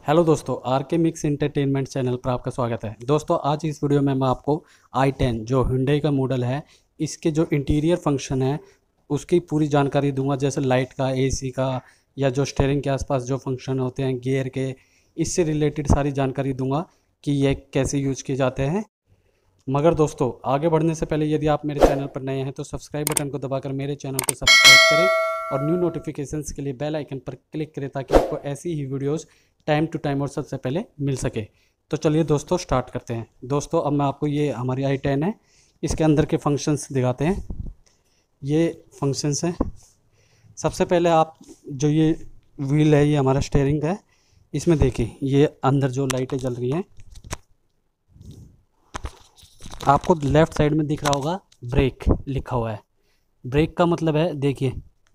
Hello दोस्तों, are के mix entertainment channel पर आपका स्वागत है। दोस्तों, आज इस वीडियो में मैं आपको i10 जो Hyundai का मॉडल है, इसके जो इंटीरियर फंक्शन है उसकी पूरी जानकारी दूंगा। जैसे लाइट का, एसी का, या जो स्टीयरिंग के आसपास जो फंक्शन होते हैं गियर के, इससे रिलेटेड सारी जानकारी दूंगा कि ये कैसे यूज़ किए जाते हैं। मगर दोस्तों, आगे बढ़ने से पहले यदि आप मेरे चैनल पर नए हैं तो सब्सक्राइब बटन को दबाकर मेरे चैनल को सब्सक्राइब करें और न्यू नोटिफिकेशंस के लिए बेल आइकन पर क्लिक करें ताकि आपको ऐसी ही वीडियोस टाइम टू टाइम और सबसे पहले मिल सके। तो चलिए दोस्तों, स्टार्ट करते हैं। दोस्तों, अब मैं आपको ये हमारी i10 है, इसके अंदर के फंक्शंस दिखाते हैं। ये फंक्शंस हैं। सबसे पहले आप जो ये व्हील है, ये हमारा स्टीयरिंग है। इसमें देखिए, ये अंदर जो लाइटें जल रही हैं, आपको लेफ़्ट साइड में दिख रहा होगा ब्रेक लिखा हुआ है। ब्रेक का मतलब है, देखिए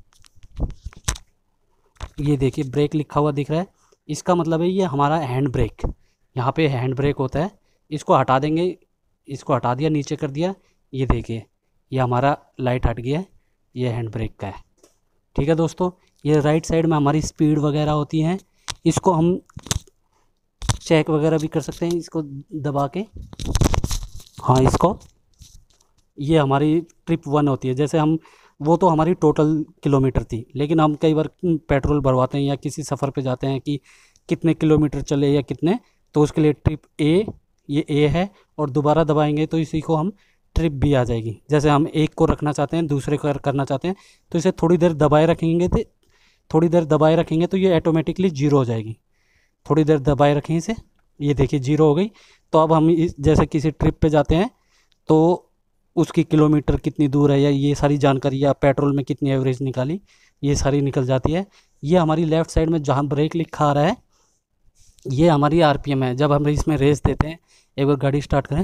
ये देखिए ब्रेक लिखा हुआ दिख रहा है। इसका मतलब है ये हमारा हैंड ब्रेक। यहाँ पे हैंड ब्रेक होता है, इसको हटा देंगे। इसको हटा दिया, नीचे कर दिया, ये देखिए ये हमारा लाइट हट गया है। ये हैंड ब्रेक का है। ठीक है दोस्तों, ये राइट साइड में हमारी स्पीड वगैरह होती हैं, इसको हम चेक वगैरह भी कर सकते हैं। इसको दबा के, हाँ इसको, ये हमारी ट्रिप 1 होती है। जैसे हम, वो तो हमारी टोटल किलोमीटर थी, लेकिन हम कई बार पेट्रोल भरवाते हैं या किसी सफ़र पे जाते हैं कि कितने किलोमीटर चले या कितने, तो उसके लिए ट्रिप ए, ये ए है, और दोबारा दबाएंगे तो इसी को हम ट्रिप बी आ जाएगी। जैसे हम एक को रखना चाहते हैं, दूसरे को करना चाहते हैं, तो इसे थोड़ी देर दबाए रखेंगे तो ये ऑटोमेटिकली जीरो हो जाएगी। थोड़ी देर दबाए रखें इसे, ये देखिए जीरो हो गई। तो अब हम जैसे किसी ट्रिप पे जाते हैं तो उसकी किलोमीटर कितनी दूर है, या ये सारी जानकारी, या पेट्रोल में कितनी एवरेज निकाली, ये सारी निकल जाती है। ये हमारी लेफ़्ट साइड में जहाँ ब्रेक लिखा आ रहा है, ये हमारी आरपीएम है। जब हम इसमें रेस देते हैं, एक बार गाड़ी स्टार्ट करें।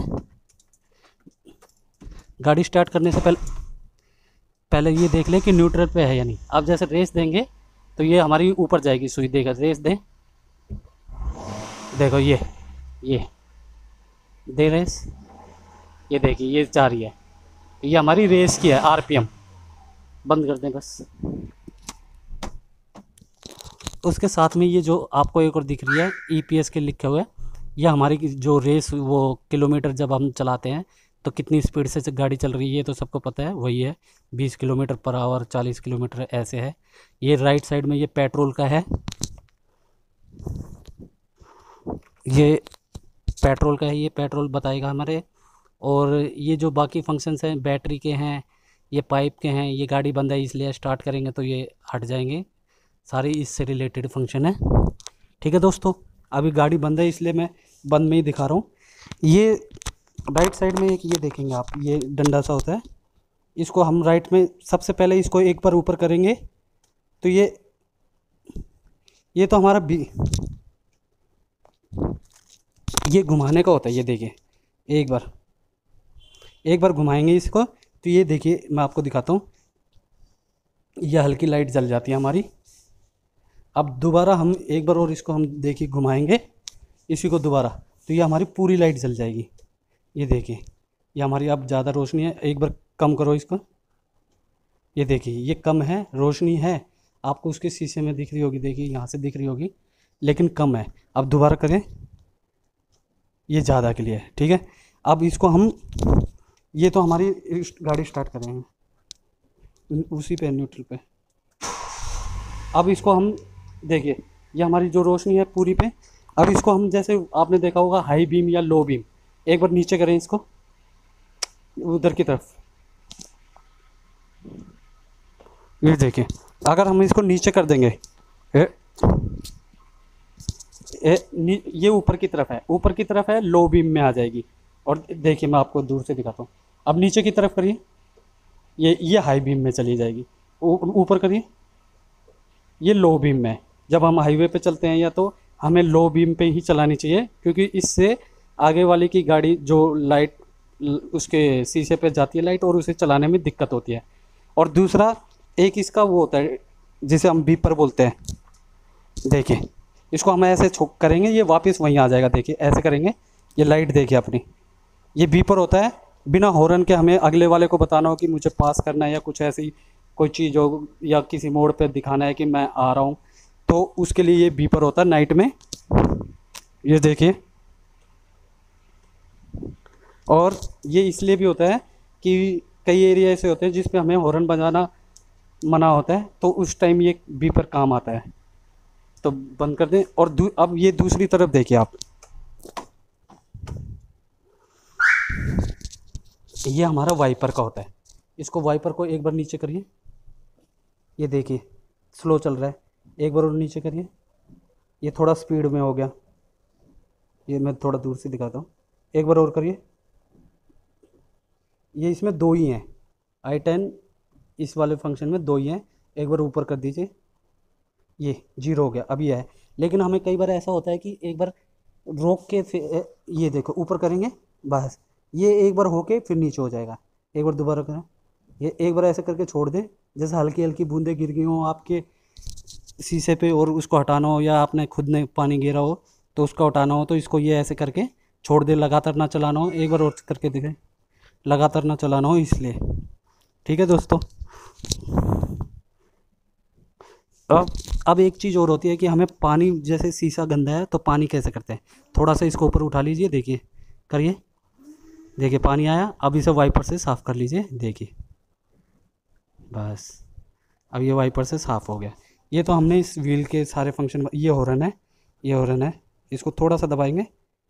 गाड़ी स्टार्ट करने से पहले ये देख लें कि न्यूट्रल पे है या नहीं। अब जैसे रेस देंगे तो ये हमारी ऊपर जाएगी सुई। देगा, रेस दें, देखो ये दे रेस, ये देखिए ये जा रही है। ये हमारी रेस की है आरपीएम। बंद कर दें बस। उसके साथ में ये जो आपको एक और दिख रही है ईपीएस के लिखे हुए, ये हमारी जो रेस, वो किलोमीटर जब हम चलाते हैं तो कितनी स्पीड से गाड़ी चल रही है, ये तो सबको पता है, वही है 20 किलोमीटर पर आवर, 40 किलोमीटर ऐसे है। ये राइट साइड में ये पेट्रोल का है, ये पेट्रोल का है, ये पेट्रोल बताएगा हमारे। और ये जो बाकी फंक्शंस हैं बैटरी के हैं, ये पाइप के हैं। ये गाड़ी बंद है इसलिए स्टार्ट करेंगे तो ये हट जाएंगे। सारे इससे रिलेटेड फंक्शन है। ठीक है दोस्तों, अभी गाड़ी बंद है इसलिए मैं बंद में ही दिखा रहा हूँ। ये राइट साइड में एक ये देखेंगे आप, ये डंडा सा होता है, इसको हम राइट में सबसे पहले इसको एक बार ऊपर करेंगे तो ये तो हमारा ये घुमाने का होता है। ये देखिए, एक बार घुमाएंगे इसको तो ये देखिए, मैं आपको दिखाता हूँ, ये हल्की लाइट जल जाती है हमारी। अब दोबारा हम एक बार और इसको हम देखिए घुमाएंगे इसी को दोबारा, तो ये हमारी पूरी लाइट जल जाएगी। ये देखिए, ये हमारी अब ज़्यादा रोशनी है। एक बार कम करो इसको, ये देखिए ये कम है, रोशनी है आपको उसके शीशे में दिख रही होगी, देखिए यहाँ से दिख रही होगी, लेकिन कम है। अब दोबारा करें, ये ज़्यादा के लिए है। ठीक है, अब इसको हम, ये तो हमारी गाड़ी स्टार्ट करेंगे उसी पे, न्यूट्रल पे। अब इसको हम देखिए, ये हमारी जो रोशनी है पूरी पे। अब इसको हम, जैसे आपने देखा होगा हाई बीम या लो बीम, एक बार नीचे करें इसको उधर की तरफ। ये देखिए, अगर हम इसको नीचे कर देंगे, ये ऊपर की तरफ है, लो बीम में आ जाएगी। और देखिए मैं आपको दूर से दिखाता हूँ। अब नीचे की तरफ करिए, ये हाई बीम में चली जाएगी। ऊपर करिए, ये लो बीम में। जब हम हाईवे पे चलते हैं या तो हमें लो बीम पे ही चलानी चाहिए, क्योंकि इससे आगे वाले की गाड़ी जो लाइट उसके शीशे पे जाती है लाइट, और उसे चलाने में दिक्कत होती है। और दूसरा एक इसका वो होता है जिसे हम बीपर बोलते हैं। देखिए, इसको हम ऐसे छोक करेंगे, ये वापस वहीं आ जाएगा। देखिए ऐसे करेंगे, ये लाइट देखिए अपनी, ये बीपर होता है। बिना हॉर्न के हमें अगले वाले को बताना हो कि मुझे पास करना है, या कुछ ऐसी कोई चीज़ हो, या किसी मोड़ पे दिखाना है कि मैं आ रहा हूँ, तो उसके लिए ये बीपर होता है नाइट में। ये देखिए। और ये इसलिए भी होता है कि कई एरिया ऐसे होते हैं जिस पे हमें हॉर्न बजाना मना होता है, तो उस टाइम ये बीपर काम आता है। तो बंद कर दें। और अब ये दूसरी तरफ देखिए आप, ये हमारा वाइपर का होता है। इसको वाइपर को एक बार नीचे करिए, ये देखिए स्लो चल रहा है। एक बार और नीचे करिए, ये थोड़ा स्पीड में हो गया। ये मैं थोड़ा दूर से दिखाता हूँ। एक बार और करिए। ये इसमें दो ही हैं, i10 इस वाले फंक्शन में दो ही हैं। एक बार ऊपर कर दीजिए, ये 0 हो गया। अब ये है। लेकिन हमें कई बार ऐसा होता है कि एक बार रोक के फिर ये देखो ऊपर करेंगे, बस ये एक बार होके फिर नीचे हो जाएगा। एक बार दोबारा करें, ये एक बार ऐसे करके छोड़ दें, जैसे हल्की हल्की बूंदें गिर गई हों आपके शीशे पे और उसको हटाना हो, या आपने खुद ने पानी गिरा हो तो उसको हटाना हो, तो इसको ये ऐसे करके छोड़ दे। लगातार ना चलाना हो, एक बार और करके देखें, लगातार ना चलाना हो इसलिए। ठीक है दोस्तों। अब एक चीज़ और होती है कि हमें पानी, जैसे शीशा गंदा है तो पानी कैसे करते हैं। थोड़ा सा इसको ऊपर उठा लीजिए, देखिए करिए, देखिए पानी आया। अब इसे वाइपर से साफ़ कर लीजिए, देखिए बस अब ये वाइपर से साफ़ हो गया। ये तो हमने इस व्हील के सारे फंक्शन। ये हॉर्न है, ये हॉर्न है। इसको थोड़ा सा दबाएंगे,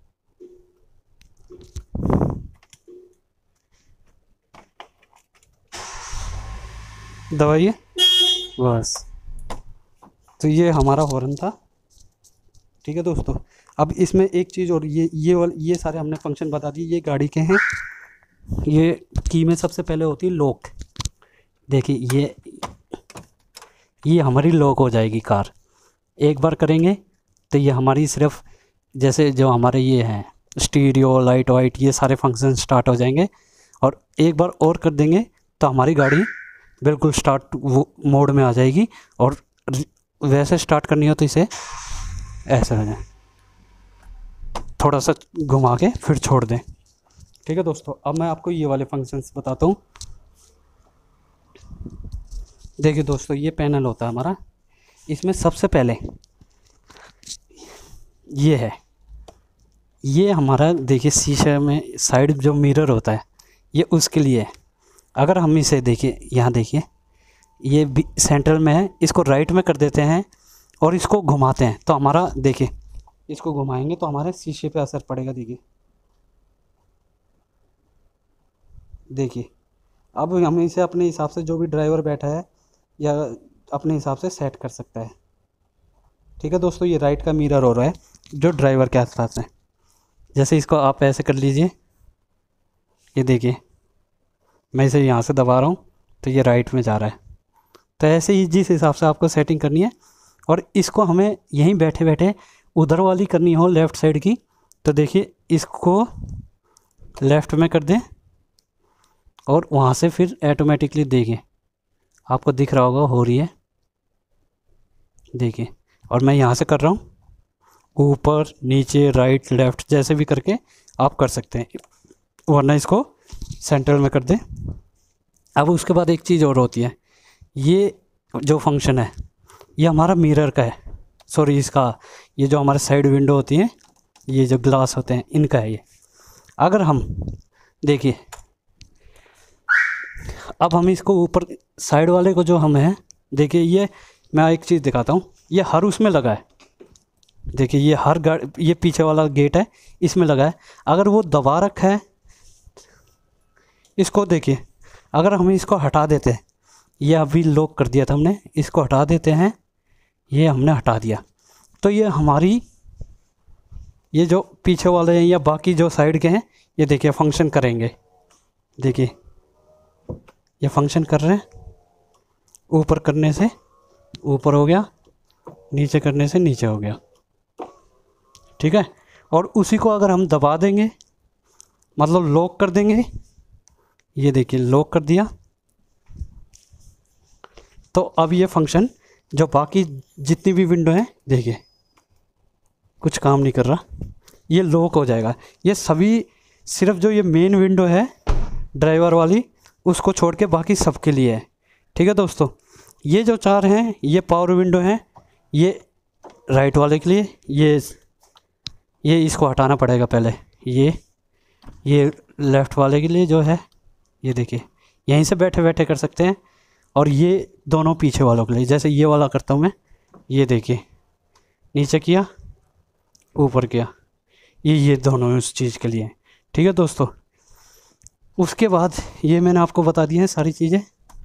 दबाइए बस। तो ये हमारा हॉर्न था। ठीक है दोस्तों। अब इसमें एक चीज़ और, ये सारे हमने फंक्शन बता दिए। ये गाड़ी के हैं। ये की में सबसे पहले होती है लॉक। देखिए ये हमारी लॉक हो जाएगी कार। एक बार करेंगे तो ये हमारी सिर्फ, जैसे जो हमारे ये हैं स्टीरियो, लाइट वाइट, ये सारे फंक्शन स्टार्ट हो जाएंगे। और एक बार और कर देंगे तो हमारी गाड़ी बिल्कुल स्टार्ट मोड में आ जाएगी। और वैसे स्टार्ट करनी हो तो इसे ऐसे हो जाए, थोड़ा सा घुमा के फिर छोड़ दें। ठीक है दोस्तों। अब मैं आपको ये वाले फंक्शंस बताता हूँ। देखिए दोस्तों, ये पैनल होता है हमारा। इसमें सबसे पहले ये है, ये हमारा देखिए शीशे में साइड जो मिरर होता है, ये उसके लिए है। अगर हम इसे देखिए, यहाँ देखिए ये सेंट्रल में है, इसको राइट में कर देते हैं और इसको घुमाते हैं तो हमारा, देखिए इसको घुमाएंगे तो हमारे शीशे पे असर पड़ेगा। देखिए अब हम इसे अपने हिसाब से, जो भी ड्राइवर बैठा है या अपने हिसाब से सेट कर सकता है। ठीक है दोस्तों। ये राइट का मिरर हो रहा है जो ड्राइवर के आसपास है। जैसे इसको आप ऐसे कर लीजिए, ये देखिए मैं इसे यहाँ से दबा रहा हूँ तो ये राइट में जा रहा है। तो ऐसे ही जिस हिसाब से आपको सेटिंग करनी है। और इसको हमें यहीं बैठे बैठे उधर वाली करनी हो, लेफ़्ट साइड की, तो देखिए इसको लेफ़्ट में कर दें और वहाँ से फिर ऑटोमेटिकली देखिए आपको दिख रहा होगा हो रही है, देखिए। और मैं यहाँ से कर रहा हूँ, ऊपर नीचे राइट लेफ़्ट जैसे भी करके आप कर सकते हैं, वरना इसको सेंट्रल में कर दें। अब उसके बाद एक चीज़ और होती है, ये जो फंक्शन है ये हमारा मिरर का है, सॉरी इसका, ये जो हमारे साइड विंडो होती हैं, ये जो ग्लास होते हैं इनका है ये। अगर हम देखिए, अब हम इसको ऊपर साइड वाले को जो हम हैं, देखिए ये मैं एक चीज़ दिखाता हूँ, ये हर उसमें लगा है। देखिए ये हर गाड़ी, ये पीछे वाला गेट है इसमें लगा है। अगर वो दबा रखा है इसको, देखिए अगर हम इसको हटा देते हैं, ये अभी लॉक कर दिया था हमने, इसको हटा देते हैं, ये हमने हटा दिया तो ये हमारी, ये जो पीछे वाले हैं या बाकी जो साइड के हैं, ये देखिए फंक्शन करेंगे। देखिए ये फंक्शन कर रहे हैं। ऊपर करने से ऊपर हो गया, नीचे करने से नीचे हो गया। ठीक है। और उसी को अगर हम दबा देंगे, मतलब लॉक कर देंगे, ये देखिए लॉक कर दिया, तो अब ये फंक्शन जो बाकी जितनी भी विंडो हैं, देखिए कुछ काम नहीं कर रहा, ये लॉक हो जाएगा। ये सभी सिर्फ जो ये मेन विंडो है ड्राइवर वाली, उसको छोड़ के बाकी सबके लिए है। ठीक है दोस्तों। ये जो चार हैं ये पावर विंडो हैं, ये राइट वाले के लिए, ये इसको हटाना पड़ेगा पहले। ये लेफ़्ट वाले के लिए जो है, ये देखिए यहीं से बैठे बैठे कर सकते हैं। और ये दोनों पीछे वालों के लिए, जैसे ये वाला करता हूँ मैं, ये देखिए नीचे किया ऊपर किया, ये दोनों उस चीज़ के लिए। ठीक है दोस्तों, उसके बाद ये मैंने आपको बता दी हैं सारी चीज़ें।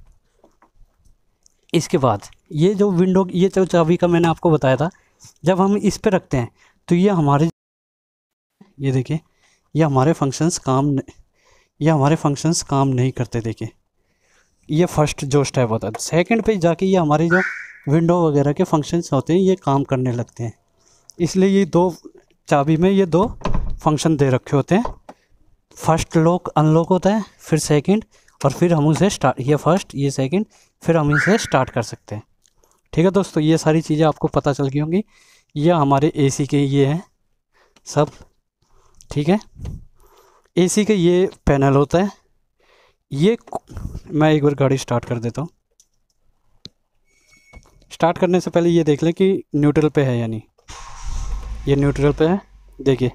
इसके बाद ये जो विंडो, ये जो चाबी का मैंने आपको बताया था, जब हम इस पे रखते हैं तो ये हमारे, ये देखिए ये हमारे फंक्शंस काम नहीं करते। देखिए ये फर्स्ट जो स्टेप होता है, सेकंड पे जाके ये हमारे जो विंडो वगैरह के फंक्शंस होते हैं ये काम करने लगते हैं। इसलिए ये दो चाबी में ये दो फंक्शन दे रखे होते हैं। फर्स्ट लॉक अनलॉक होता है, फिर सेकंड, और फिर हम उसे स्टार्ट, ये फर्स्ट ये सेकंड, फिर हम इसे स्टार्ट कर सकते हैं। ठीक है दोस्तों, ये सारी चीज़ें आपको पता चल गई होंगी। ये हमारे एसी के ये हैं सब। ठीक है, एसी के ये पैनल होता है। ये मैं एक बार गाड़ी स्टार्ट कर देता हूँ। स्टार्ट करने से पहले ये देख लें कि न्यूट्रल पे है या नहीं। ये न्यूट्रल पे है। देखिए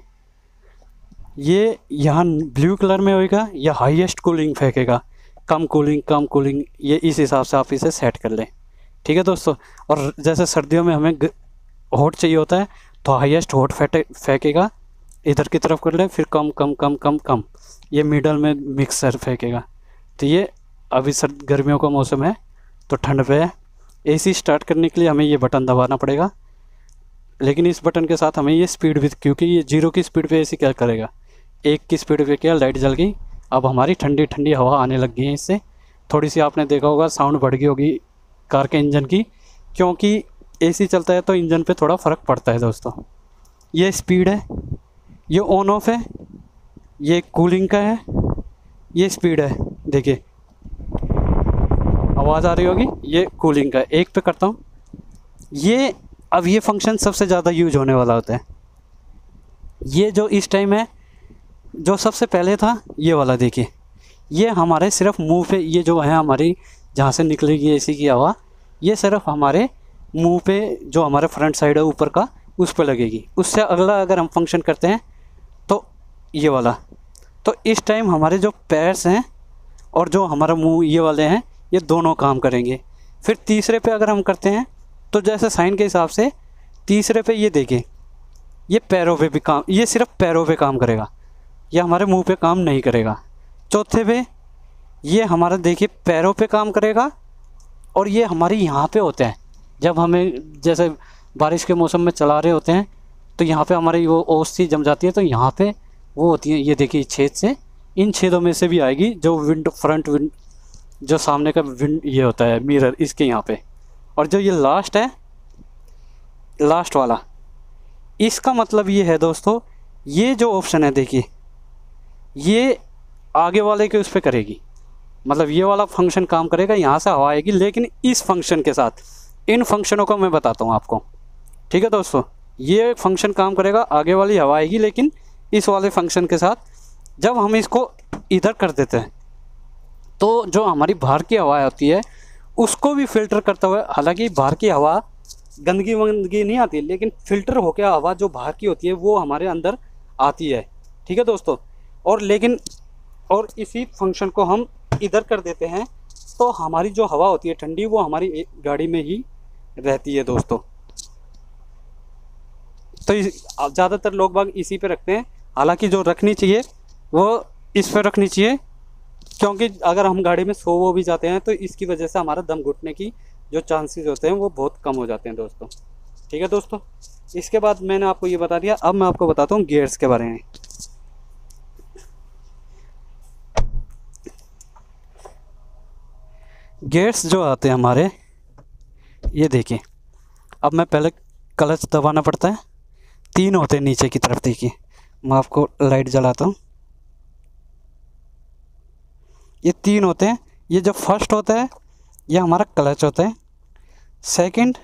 ये यहाँ ब्लू कलर में होएगा, या हाईएस्ट कूलिंग फेंकेगा, कम कूलिंग, ये इस हिसाब से आप इसे सेट कर लें। ठीक है दोस्तों, और जैसे सर्दियों में हमें हॉट चाहिए होता है तो हाईएस्ट हॉट फेंकेगा, इधर की तरफ कर लें, फिर कम, ये मिडल में मिक्सर फेंकेगा। तो ये अभी गर्मियों का मौसम है तो ठंड पे है। एसी स्टार्ट करने के लिए हमें ये बटन दबाना पड़ेगा, लेकिन इस बटन के साथ हमें ये स्पीड भी, क्योंकि ये 0 की स्पीड पे एसी क्या करेगा, 1 की स्पीड पे क्या, लाइट जल गई। अब हमारी ठंडी ठंडी हवा आने लग गई है इससे। थोड़ी सी आपने देखा होगा साउंड बढ़ गई होगी कार के इंजन की, क्योंकि एसी चलता है तो इंजन पे थोड़ा फ़र्क पड़ता है दोस्तों। ये स्पीड है, ये ऑन ऑफ है, ये कूलिंग का है, ये स्पीड है। देखिए आवाज़ आ रही होगी, ये कूलिंग का है। एक पे करता हूँ, ये अब ये फंक्शन सबसे ज़्यादा यूज होने वाला होता है। ये जो इस टाइम है, जो सबसे पहले था ये वाला, देखिए ये हमारे सिर्फ मुंह पे, ये जो है हमारी जहाँ से निकलेगी एसी की हवा, ये सिर्फ हमारे मुंह पे, जो हमारे फ्रंट साइड है ऊपर का, उस पर लगेगी। उससे अगला अगर हम फंक्शन करते हैं तो ये वाला, तो इस टाइम हमारे जो पैर्स हैं और जो हमारा मुंह ये वाले हैं, ये दोनों काम करेंगे। फिर तीसरे पे अगर हम करते हैं तो जैसे साइन के हिसाब से तीसरे पे ये देखिए, ये पैरों पे भी काम, ये सिर्फ पैरों पे काम करेगा, ये हमारे मुंह पे काम नहीं करेगा। चौथे पे ये हमारा देखिए पैरों पे काम करेगा, और ये हमारी यहाँ पे होते हैं। जब हमें जैसे बारिश के मौसम में चला रहे होते हैं तो यहाँ पे हमारी वो ओस सी जम जाती है, तो यहाँ पे वो होती है, ये देखिए छेद से, इन छेदों में से भी आएगी जो विंडो, फ्रंट विंड, जो सामने का विंड ये होता है मिरर, इसके यहाँ पे। और जो ये लास्ट है, लास्ट वाला, इसका मतलब ये है दोस्तों, ये जो ऑप्शन है देखिए, ये आगे वाले के उस पर करेगी, मतलब ये वाला फंक्शन काम करेगा, यहाँ से हवा आएगी। लेकिन इस फंक्शन के साथ, इन फंक्शनों को मैं बताता हूँ आपको। ठीक है दोस्तों, ये फंक्शन काम करेगा, आगे वाली हवा आएगी, लेकिन इस वाले फंक्शन के साथ जब हम इसको इधर कर देते हैं तो जो हमारी बाहर की हवा होती है उसको भी फिल्टर करता हुआ, हालांकि बाहर की हवा गंदगी वंदगी नहीं आती, लेकिन फिल्टर होकर हवा जो बाहर की होती है वो हमारे अंदर आती है। ठीक है दोस्तों, और लेकिन और इसी फंक्शन को हम इधर कर देते हैं तो हमारी जो हवा होती है ठंडी, वो हमारी गाड़ी में ही रहती है दोस्तों। तो ज़्यादातर लोग बाग इसी पे रखते हैं, हालांकि जो रखनी चाहिए वो इस पर रखनी चाहिए, क्योंकि अगर हम गाड़ी में सो वो भी जाते हैं तो इसकी वजह से हमारा दम घुटने की जो चांसेस होते हैं वो बहुत कम हो जाते हैं दोस्तों। ठीक है दोस्तों, इसके बाद मैंने आपको ये बता दिया। अब मैं आपको बताता हूँ गियर्स के बारे में। गियर्स जो आते हैं हमारे, ये देखिए, अब मैं पहले क्लच दबाना पड़ता है, 3 होते हैं नीचे की तरफ। देखिए मैं आपको लाइट जलाता हूँ, ये 3 होते हैं। ये जो फर्स्ट होता है ये हमारा क्लच होता है, सेकंड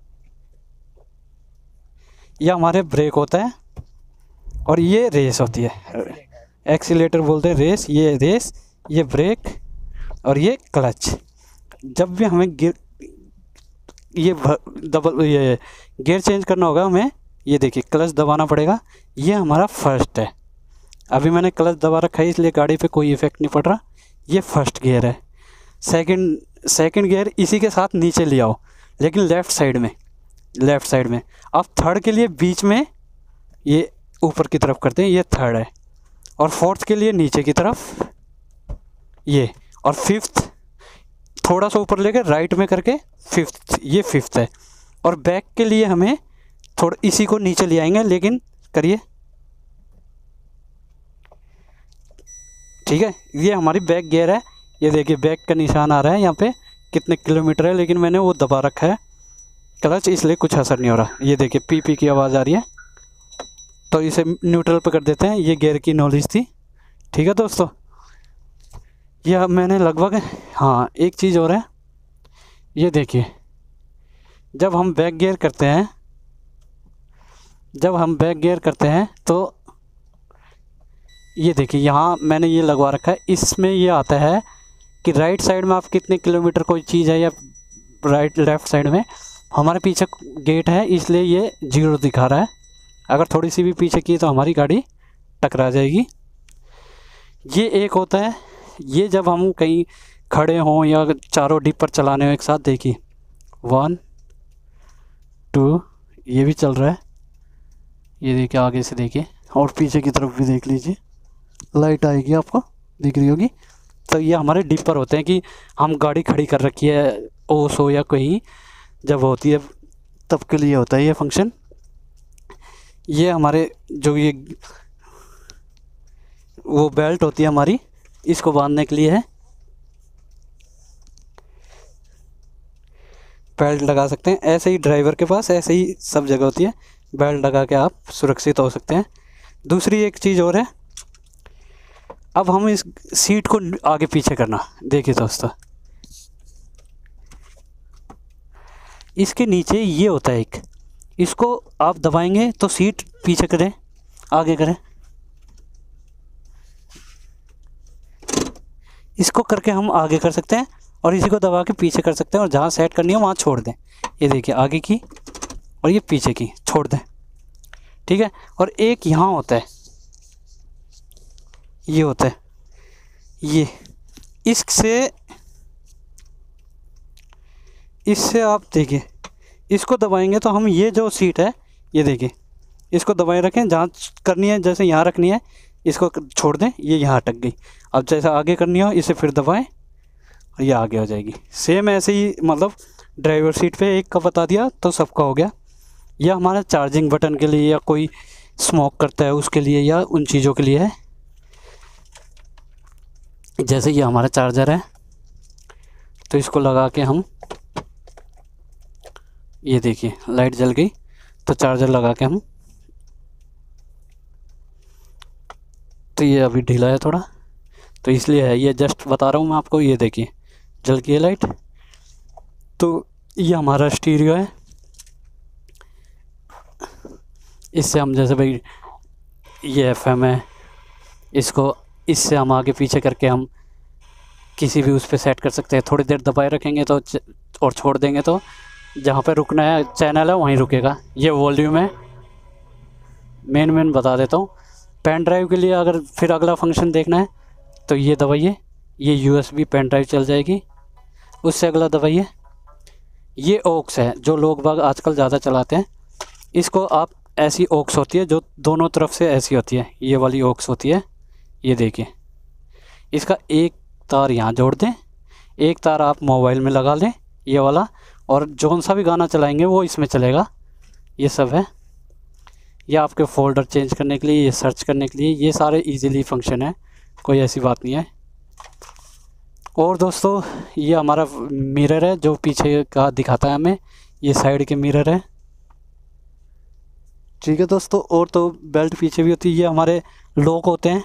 ये हमारे ब्रेक होता है, और ये रेस होती है, एक्सीलेटर बोलते हैं, रेस, ये रेस, ये ब्रेक, और ये क्लच। जब भी हमें ये गियर चेंज करना होगा हमें, ये देखिए क्लच दबाना पड़ेगा। ये हमारा फर्स्ट है। अभी मैंने क्लच दबा रखा है इसलिए गाड़ी पे कोई इफ़ेक्ट नहीं पड़ रहा। ये फर्स्ट गियर है। सेकंड गियर इसी के साथ नीचे ले आओ, लेकिन लेफ़्ट साइड में। अब थर्ड के लिए बीच में ये ऊपर की तरफ करते हैं, ये थर्ड है। और फोर्थ के लिए नीचे की तरफ ये। और फिफ्थ थोड़ा सा ऊपर लेकर राइट में करके फिफ्थ, ये फिफ्थ है। और बैक के लिए हमें थोड़ा इसी को नीचे ले आएंगे, लेकिन करिए, ठीक है। ये हमारी बैक गियर है। ये देखिए बैक का निशान आ रहा है यहाँ पे कितने किलोमीटर है, लेकिन मैंने वो दबा रखा है क्लच, इसलिए कुछ असर नहीं हो रहा। ये देखिए पी की आवाज़ आ रही है, तो इसे न्यूट्रल पे कर देते हैं। ये गियर की नॉलेज थी, ठीक है दोस्तों। यह मैंने लगभग, हाँ एक चीज़ और है, ये देखिए जब हम बैक गियर करते हैं तो ये देखिए यहाँ मैंने ये लगवा रखा है। इसमें ये आता है कि राइट साइड में आप कितने किलोमीटर कोई चीज़ है, या लेफ़्ट साइड में। हमारे पीछे गेट है इसलिए ये 0 दिखा रहा है। अगर थोड़ी सी भी पीछे की तो हमारी गाड़ी टकरा जाएगी। ये एक होता है, ये जब हम कहीं खड़े हों या चारों डिपर चलाने हो एक साथ, देखिए 1 2, ये भी चल रहा है। ये देखिए आगे से देखिए, और पीछे की तरफ भी देख लीजिए, लाइट आएगी आपको दिख रही होगी। तो ये हमारे डिपर होते हैं कि हम गाड़ी खड़ी कर रखी है ओस हो या कहीं जब होती है तब के लिए होता है ये फंक्शन। ये हमारे जो ये वो बेल्ट होती है हमारी, इसको बांधने के लिए है। बेल्ट लगा सकते हैं, ऐसे ही ड्राइवर के पास ऐसे ही सब जगह होती है, बेल्ट लगा के आप सुरक्षित हो सकते हैं। दूसरी एक चीज़ और है, अब हम इस सीट को आगे पीछे करना। देखिए दोस्तों, इसके नीचे ये होता है एक, इसको आप दबाएंगे तो सीट पीछे करें आगे करें, इसको करके हम आगे कर सकते हैं और इसी को दबा के पीछे कर सकते हैं, और जहाँ सेट करनी है वहाँ छोड़ दें। ये देखिए आगे की और ये पीछे की छोड़ दें, ठीक है। और एक यहाँ होता है, ये होता है ये, इससे आप देखिए, इसको दबाएंगे तो हम ये जो सीट है, ये देखिए इसको दबाए रखें, जहाँ करनी है जैसे यहाँ रखनी है इसको छोड़ दें, ये यहाँ अटक गई। अब जैसे आगे करनी हो इसे फिर दबाएं और ये आगे हो जाएगी। सेम ऐसे ही, मतलब ड्राइवर सीट पे एक का बता दिया तो सबका हो गया। यह हमारा चार्जिंग बटन के लिए, या कोई स्मोक करता है उसके लिए, या उन चीज़ों के लिए है। जैसे ये हमारा चार्जर है, तो इसको लगा के हम, ये देखिए लाइट जल गई, तो चार्जर लगा के हम, तो ये अभी ढीला है थोड़ा तो इसलिए है, ये जस्ट बता रहा हूँ मैं आपको। ये देखिए जल गई है लाइट। तो ये हमारा स्टीरियो है, इससे हम जैसे भाई ये FM है, इसको इससे हम आगे पीछे करके हम किसी भी उस पर सेट कर सकते हैं। थोड़ी देर दबाए रखेंगे तो और छोड़ देंगे तो जहाँ पे रुकना है चैनल है वहीं रुकेगा। ये वॉल्यूम है, मेन बता देता हूँ। पेन ड्राइव के लिए अगर फिर अगला फंक्शन देखना है तो ये दबाइए, ये USB पेन ड्राइव चल जाएगी। उससे अगला दबाइए, ये ऑक्स है जो लोग बाग आजकल ज़्यादा चलाते हैं। इसको आप, ऐसी ऑक्स होती है जो दोनों तरफ से ऐसी होती है, ये वाली ऑक्स होती है। ये देखिए, इसका एक तार यहाँ जोड़ दें, एक तार आप मोबाइल में लगा लें ये वाला, और जौन सा भी गाना चलाएंगे वो इसमें चलेगा। ये सब है, ये आपके फ़ोल्डर चेंज करने के लिए, ये सर्च करने के लिए, ये सारे इजीली फंक्शन है, कोई ऐसी बात नहीं है। और दोस्तों ये हमारा मिरर है जो पीछे का दिखाता है हमें, ये साइड के मिरर है, ठीक है दोस्तों। और तो बेल्ट पीछे भी होती है। ये हमारे लॉक होते हैं,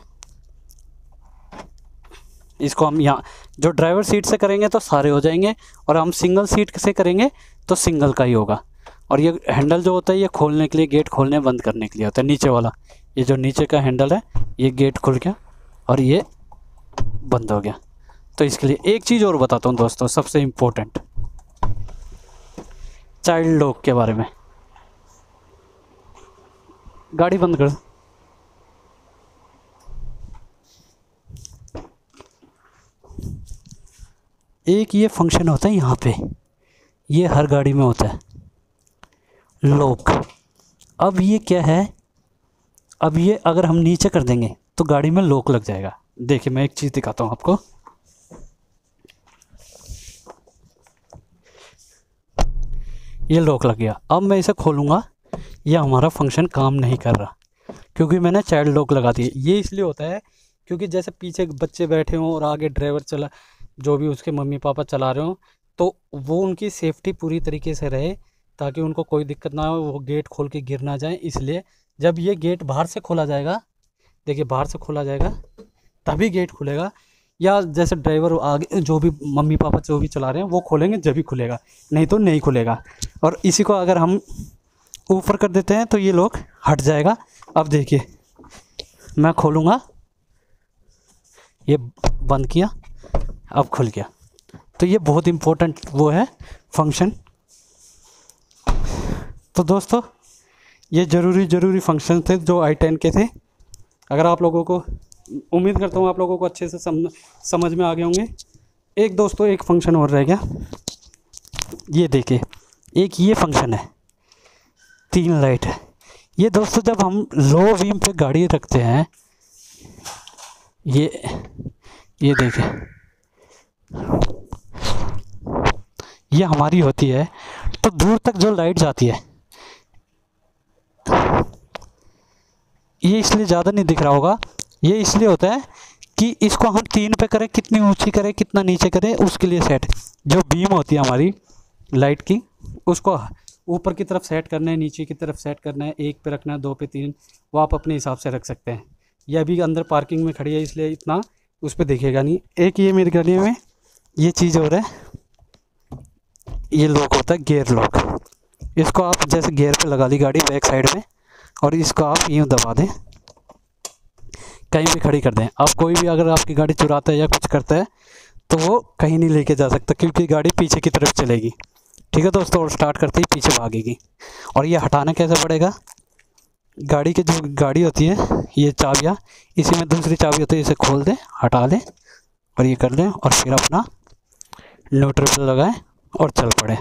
इसको हम यहाँ जो ड्राइवर सीट से करेंगे तो सारे हो जाएंगे, और हम सिंगल सीट से करेंगे तो सिंगल का ही होगा। और ये हैंडल जो होता है ये खोलने के लिए, गेट खोलने बंद करने के लिए होता है, नीचे वाला। ये जो नीचे का हैंडल है ये गेट खुल गया और ये बंद हो गया। तो इसके लिए एक चीज़ और बताता हूँ दोस्तों, सबसे इम्पोर्टेंट, चाइल्ड लॉक के बारे में। गाड़ी बंद कर। एक ये फंक्शन होता है यहाँ पे, ये हर गाड़ी में होता है, लॉक। अब ये क्या है, अब ये अगर हम नीचे कर देंगे तो गाड़ी में लॉक लग जाएगा। देखिए मैं एक चीज़ दिखाता हूँ आपको। ये लॉक लग गया। अब मैं इसे खोलूँगा, यह हमारा फंक्शन काम नहीं कर रहा क्योंकि मैंने चाइल्ड लॉक लगा दिया। ये इसलिए होता है क्योंकि जैसे पीछे बच्चे बैठे हों और आगे ड्राइवर चला, जो भी उसके मम्मी पापा चला रहे हों, तो वो उनकी सेफ्टी पूरी तरीके से रहे ताकि उनको कोई दिक्कत ना हो, वो गेट खोल के गिर ना जाए। इसलिए जब ये गेट बाहर से खोला जाएगा, देखिए बाहर से खोला जाएगा तभी गेट खुलेगा, या जैसे ड्राइवर आगे जो भी मम्मी पापा जो भी चला रहे हैं वो खोलेंगे जब भी खुलेगा, नहीं तो नहीं खुलेगा। और इसी को अगर हम ऊपर कर देते हैं तो ये लॉक हट जाएगा। अब देखिए मैं खोलूँगा, ये बंद किया, अब खुल गया। तो ये बहुत इम्पोर्टेंट वो है फंक्शन। तो दोस्तों ये ज़रूरी फंक्शन थे जो i10 के थे। अगर आप लोगों को, उम्मीद करता हूँ आप लोगों को अच्छे से समझ में आ गए होंगे। एक दोस्तों एक फंक्शन और रह गया, ये देखिए एक ये फंक्शन है, 3 लाइट है। ये दोस्तों जब हम लो बीम पे गाड़ी रखते हैं, ये देखिए ये हमारी होती है, तो दूर तक जो लाइट जाती है, ये इसलिए ज़्यादा नहीं दिख रहा होगा, ये इसलिए होता है कि इसको हम 3 पे करें, कितनी ऊंची करें कितना नीचे करें उसके लिए सेट। जो बीम होती है हमारी लाइट की, उसको ऊपर की तरफ सेट करना है, नीचे की तरफ सेट करना है, 1 पे रखना है, 2 पे, 3, वो आप अपने हिसाब से रख सकते हैं। यह अभी अंदर पार्किंग में खड़ी है इसलिए इतना उस पर दिखेगा नहीं। एक ये मेरी गाड़ी में ये चीज़ हो रहा है, ये लॉक होता है गियर लॉक। इसको आप जैसे गियर पे लगा ली गाड़ी बैक साइड में, और इसको आप यूँ दबा दें, कहीं भी खड़ी कर दें। अब कोई भी अगर आपकी गाड़ी चुराता है या कुछ करता है तो वो कहीं नहीं लेके जा सकता क्योंकि गाड़ी पीछे की तरफ चलेगी। ठीक है दोस्तों, और स्टार्ट करते ही पीछे भागेगी। और ये हटाना कैसे पड़ेगा, गाड़ी की जो गाड़ी होती है, ये चाबियाँ, इसी में दूसरी चाबी होती है, इसे खोल दें, हटा दें और ये कर दें, और फिर अपना न्यूट्रल पे लगाएं और चल पड़े।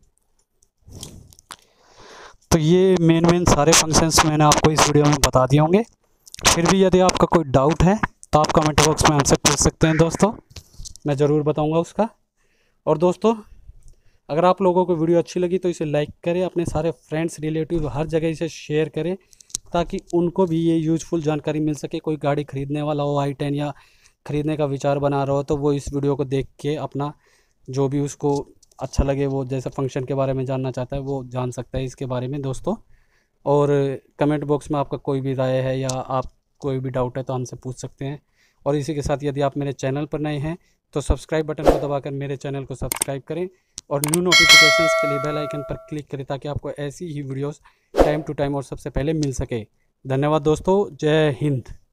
तो ये मेन सारे फंक्शंस मैंने आपको इस वीडियो में बता दिए होंगे। फिर भी यदि आपका कोई डाउट है तो आप कमेंट बॉक्स में हमसे पूछ सकते हैं दोस्तों, मैं ज़रूर बताऊंगा उसका। और दोस्तों अगर आप लोगों को वीडियो अच्छी लगी तो इसे लाइक करें, अपने सारे फ्रेंड्स रिलेटिव हर जगह इसे शेयर करें ताकि उनको भी ये यूज़फुल जानकारी मिल सके। कोई गाड़ी ख़रीदने वाला हो i10 या ख़रीदने का विचार बना रहा हो तो वो इस वीडियो को देख के अपना जो भी उसको अच्छा लगे, वो जैसे फंक्शन के बारे में जानना चाहता है वो जान सकता है इसके बारे में दोस्तों। और कमेंट बॉक्स में आपका कोई भी राय है या आप कोई भी डाउट है तो हमसे पूछ सकते हैं। और इसी के साथ यदि आप मेरे चैनल पर नए हैं तो सब्सक्राइब बटन को दबाकर मेरे चैनल को सब्सक्राइब करें और न्यू नोटिफिकेशंस के लिए बेल आइकन पर क्लिक करें ताकि आपको ऐसी ही वीडियोस टाइम टू टाइम और सबसे पहले मिल सके। धन्यवाद दोस्तों, जय हिंद।